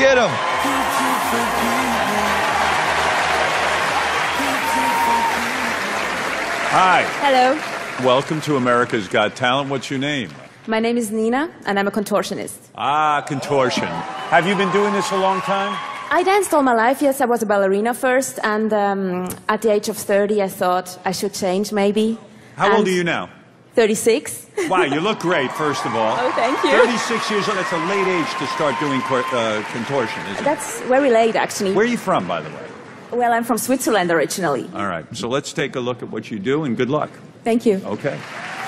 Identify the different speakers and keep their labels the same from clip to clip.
Speaker 1: get him.
Speaker 2: Hi.
Speaker 3: Hello.
Speaker 2: Welcome to America's Got Talent. What's your name?
Speaker 3: My name is Nina, and I'm a contortionist.
Speaker 2: Ah, contortion. Have you been doing this a long time?
Speaker 3: I danced all my life. Yes, I was a ballerina first, and at the age of 30, I thought I should change, maybe.
Speaker 2: How old are you now?
Speaker 3: 36.
Speaker 2: Wow, you look great, first of all.
Speaker 3: Oh, thank you.
Speaker 2: 36 years old, that's a late age to start doing contortion, isn't it?
Speaker 3: That's very late, actually.
Speaker 2: Where are you from, by the way?
Speaker 3: Well, I'm from Switzerland originally.
Speaker 2: All right, so let's take a look at what you do, and good luck.
Speaker 3: Thank you.
Speaker 2: Okay.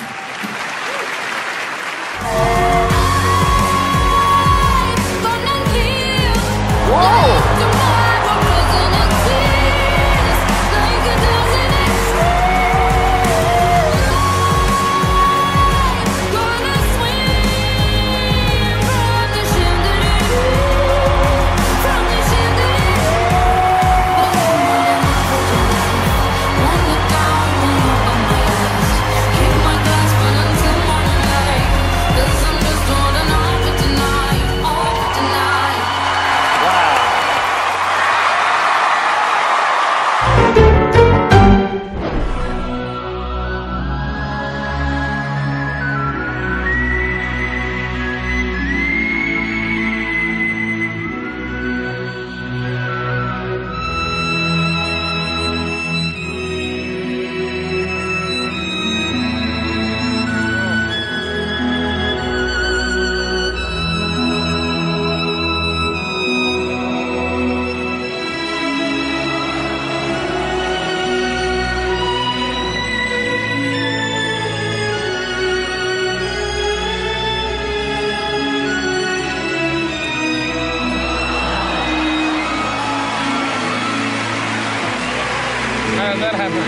Speaker 4: How did that happen?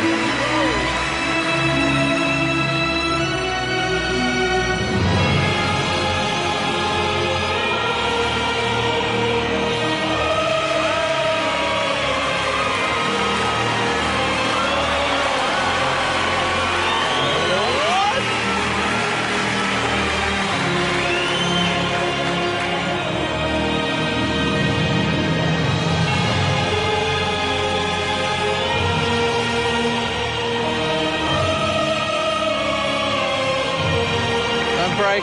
Speaker 4: Break.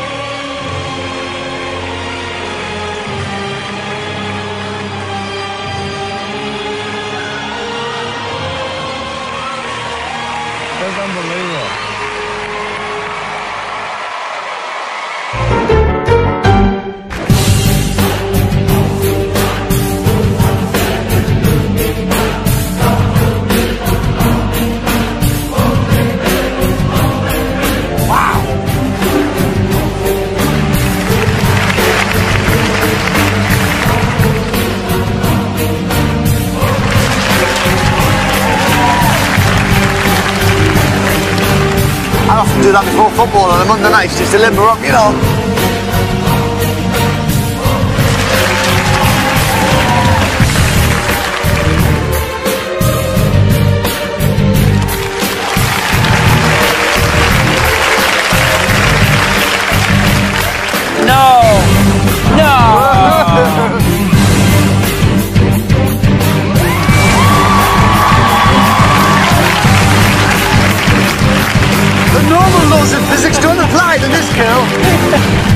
Speaker 4: That's unbelievable.
Speaker 5: I often do that before football on a Monday night just to limber up, you know. The normal laws of physics don't apply to this girl.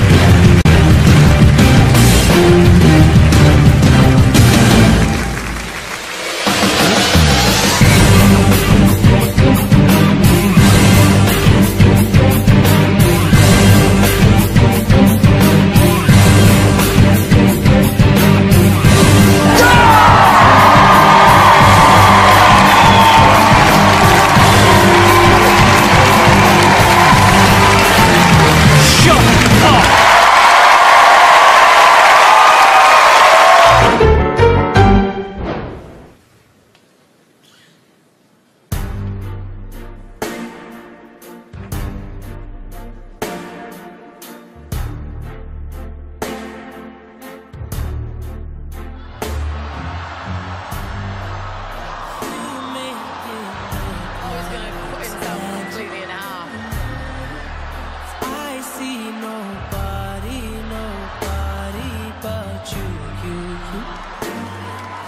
Speaker 6: Shut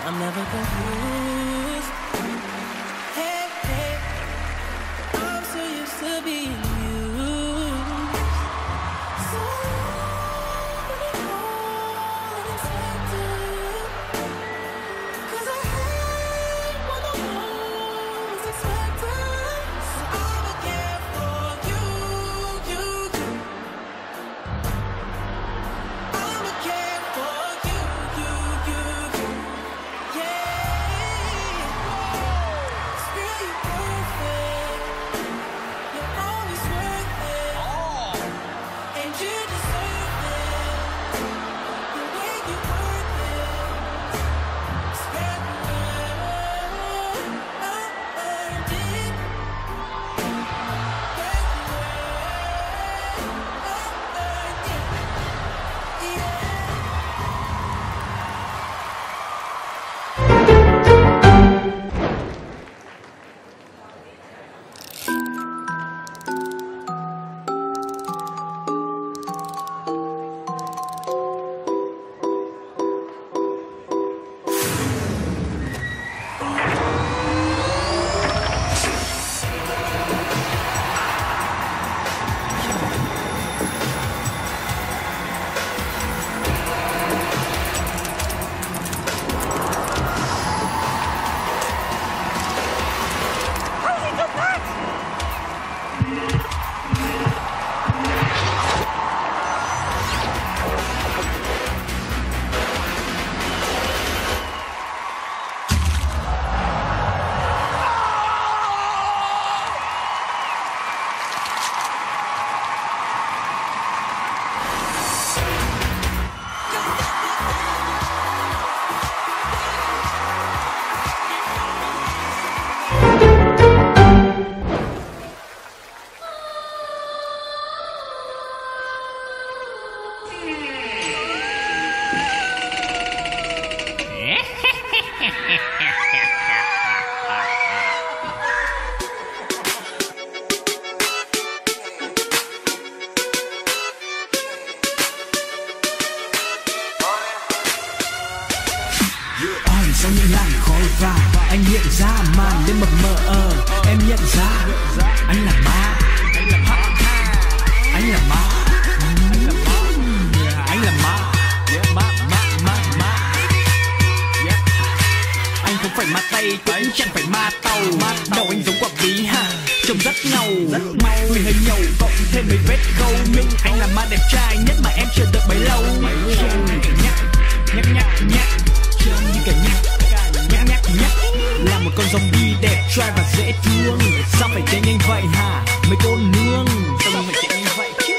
Speaker 1: I'm never confused. Hey, hey, I'm so used to being used. So unexpected. 'Cause I hate when the one's expected. So I'ma care for you, you. I'ma care for you, you. Yeah. It's really perfect. You're always worth it. And you deserve it. The way you work it.
Speaker 6: Sau những làn khói vàng anh hiện ra màn đêm mập mờ em nhận ra anh là ma, anh là ma, anh là ma, anh là ma, anh không phải ma tây cũng chẳng phải ma tàu, đầu anh giống quả bí ha, trông rất ngầu, người hơi nhầu cộng thêm mấy vết câu minh, anh là ma đẹp trai nhất mà em chờ đợi bấy lâu, nhắc trông như cả nhắc là một con zombie đẹp trai và dễ thương, sao phải chạy nhanh vậy hả mấy cô nương, sao phải chạy nhanh vậy chứ.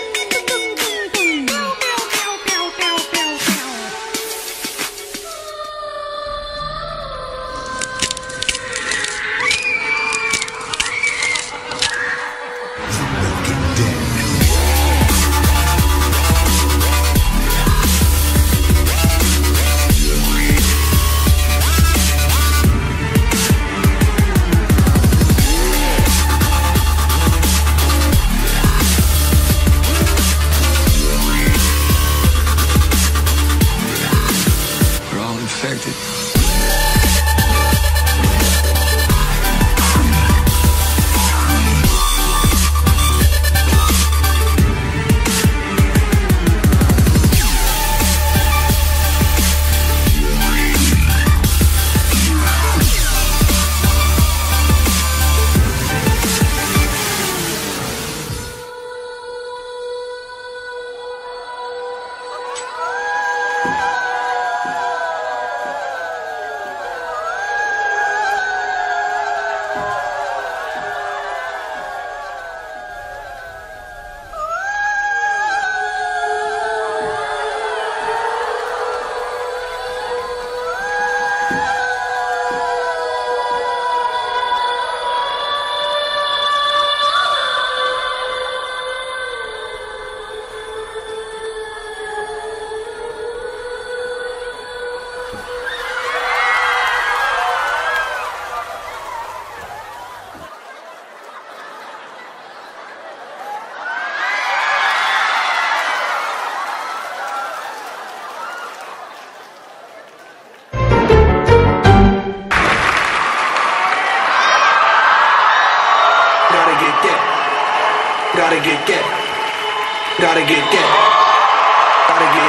Speaker 7: get. Gotta get. Gotta get.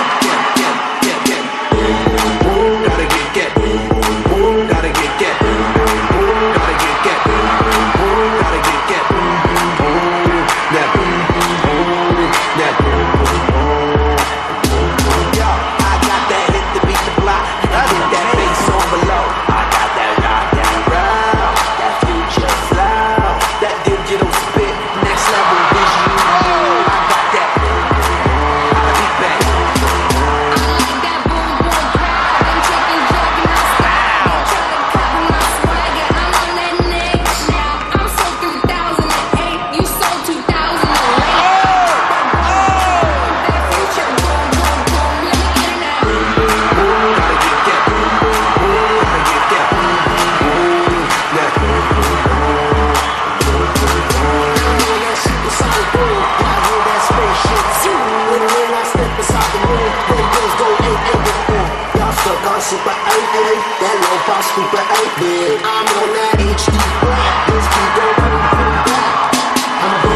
Speaker 7: Gotta get. Gotta get.
Speaker 5: Super 8, that low boss super 8 bit. I'm on that HD black. This beat don't bring me back. I'm a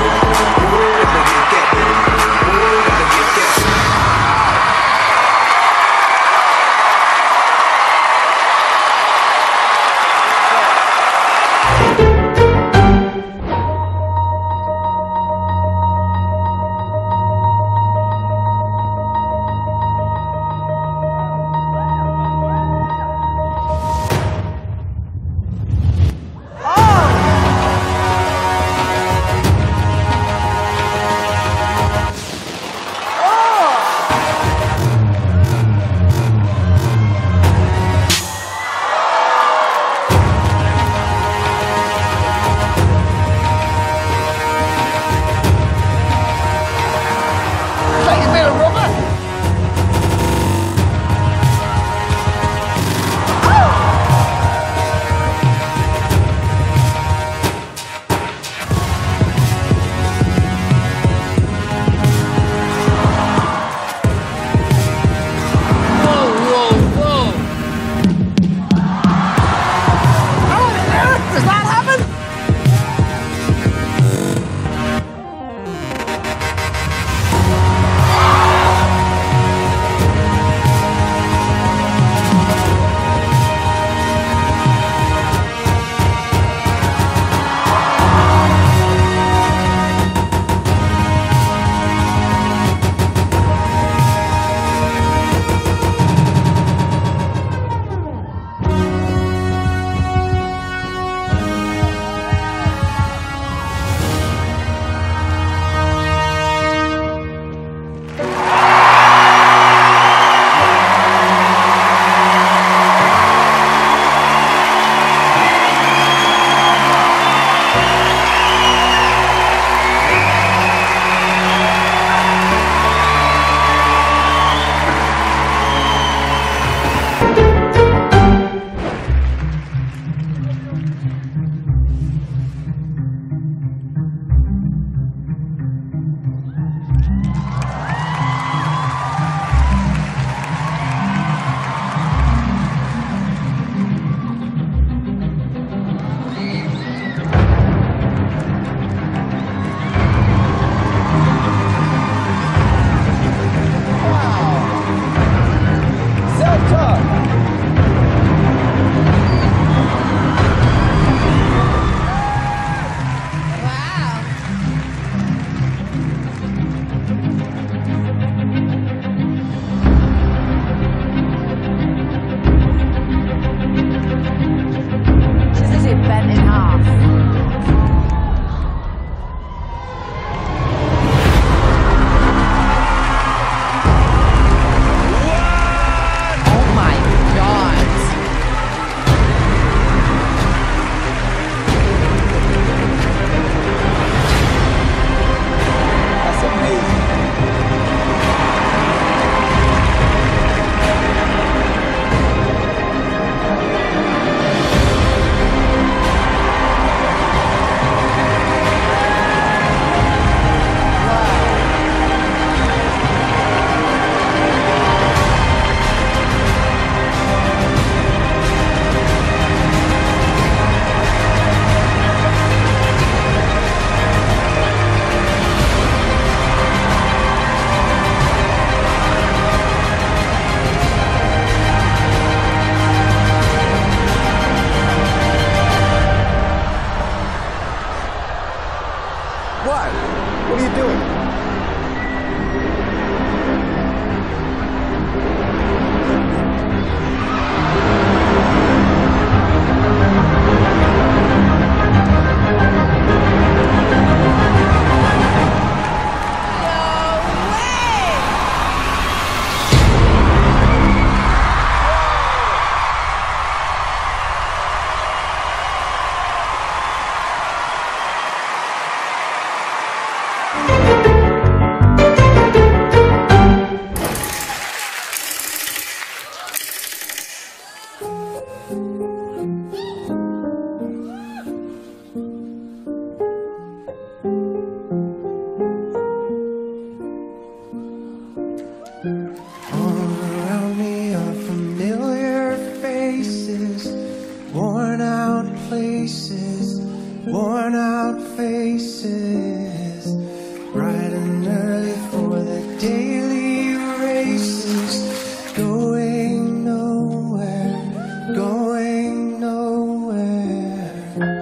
Speaker 8: All around me are familiar faces, worn out places, worn out faces, bright and early for the daily races, going nowhere, going nowhere.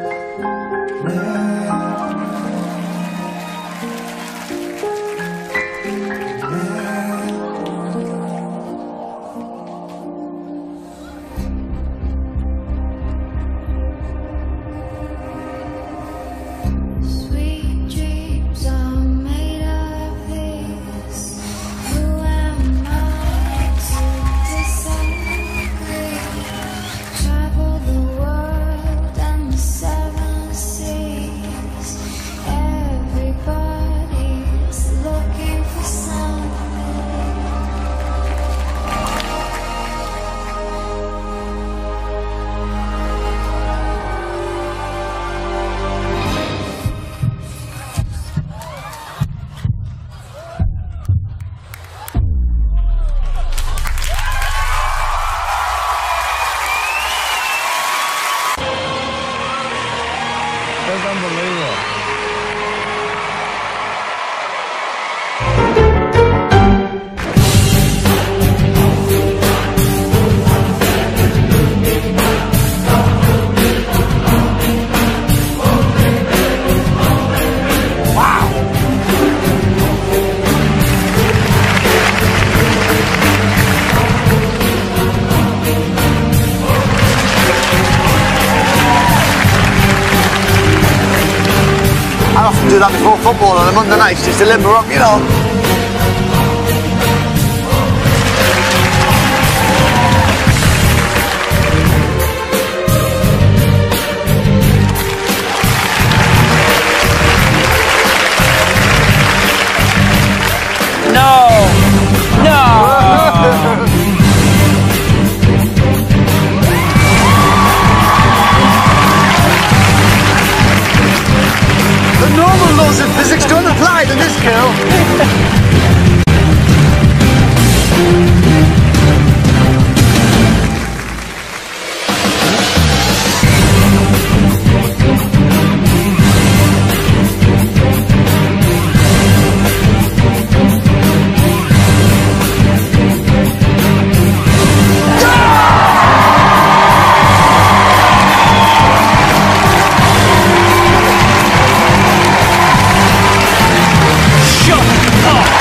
Speaker 1: Sweet dreams are made of this. Who am I to disagree? Travel the world and the seven seas. Everybody's looking for something.
Speaker 4: That's unbelievable.
Speaker 9: I often do that before football on a Monday night just to limber up, you know. The normal laws of physics don't apply to this girl.
Speaker 6: Shut up!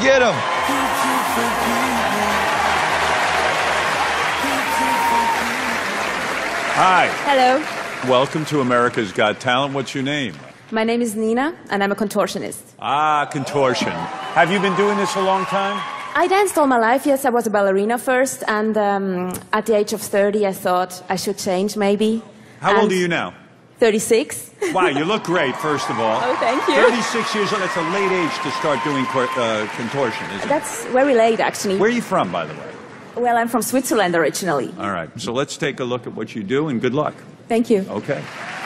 Speaker 4: Get him.
Speaker 2: Hi.
Speaker 3: Hello.
Speaker 2: Welcome to America's Got Talent. What's your name?
Speaker 3: My name is Nina, and I'm a contortionist.
Speaker 2: Ah, contortion. Have you been doing this a long time?
Speaker 3: I danced all my life. Yes, I was a ballerina first, and at the age of 30, I thought I should change maybe.
Speaker 2: How old are you now?
Speaker 3: 36.
Speaker 2: Wow, you look great, first of all.
Speaker 3: Oh, thank you.
Speaker 2: 36 years old, that's a late age to start doing contortion, isn't it?
Speaker 3: That's very late, actually.
Speaker 2: Where are you from, by the way?
Speaker 3: Well, I'm from Switzerland originally.
Speaker 2: All right, so let's take a look at what you do, and good luck.
Speaker 3: Thank you.
Speaker 2: Okay.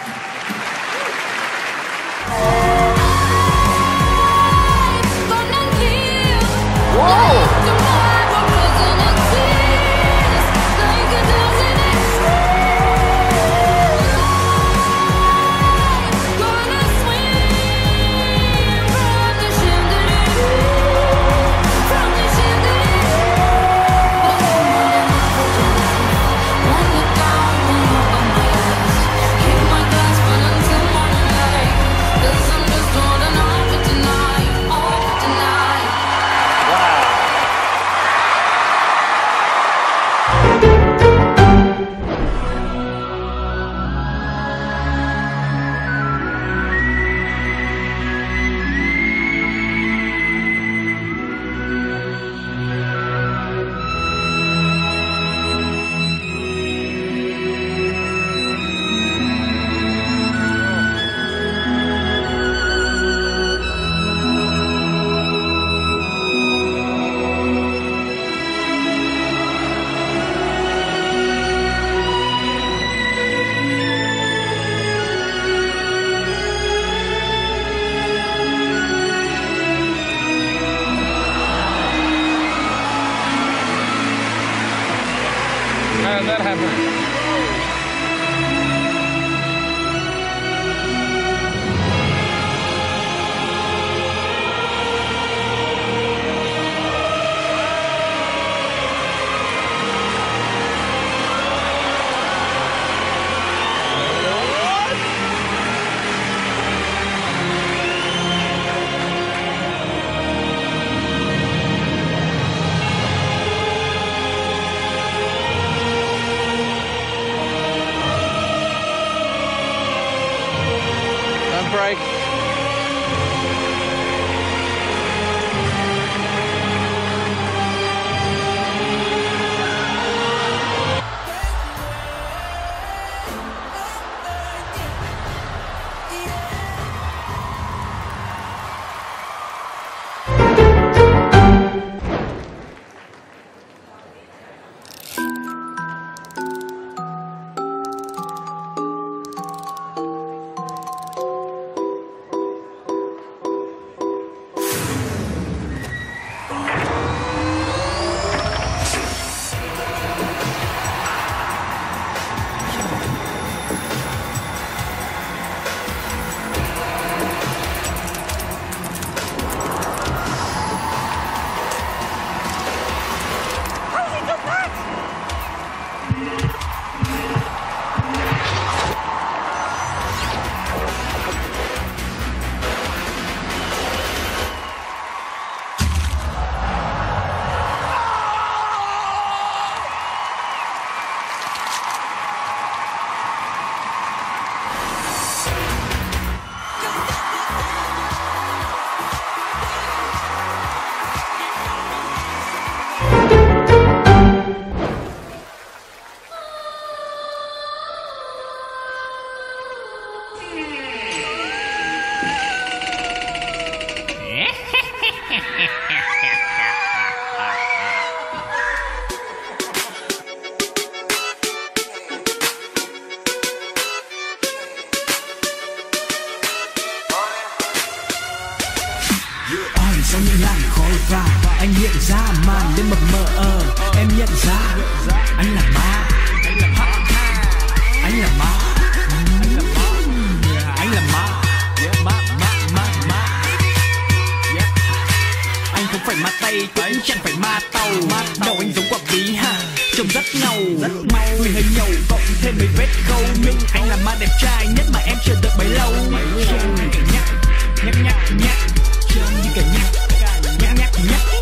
Speaker 4: How did that happen? Break.
Speaker 6: Sau những làn khói vàng anh hiện ra màn đêm mập mờ em nhận ra anh là ma, anh là ma, anh là ma, anh là ma, anh không phải ma tây cũng chẳng phải ma tàu, đầu anh giống quả bí ha, trông rất ngầu, người hơi nhầu cộng thêm mấy vết câu mình anh là ma đẹp trai nhất mà em chờ đợi bấy lâu, nhắc nhắc nhắc nhắc nhắc như cả nhắc nhắc nhắc nhắc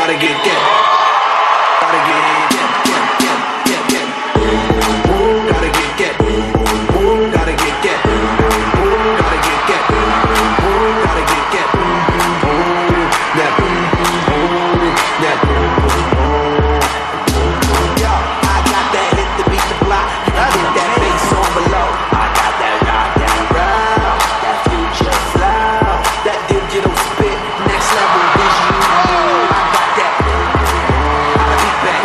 Speaker 7: Gotta get, get. Gotta get, get, get, get, get, get. Gotta get, get. Gotta get, get. Gotta get, get. Gotta get, get. That. That. Yo, I got that hit to beat the block. I get that bass on below. I got that rock, that rock, that future flow, that digital spit, next level vision. I got that. I'll be back.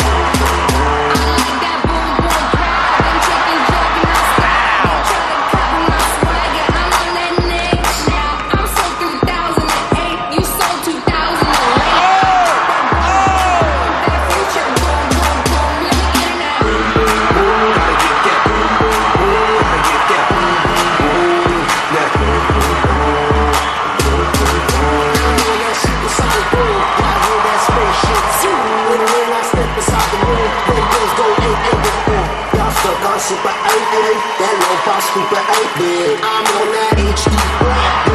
Speaker 5: Super 8, that low boss super 8 bit. I'm on that HD black.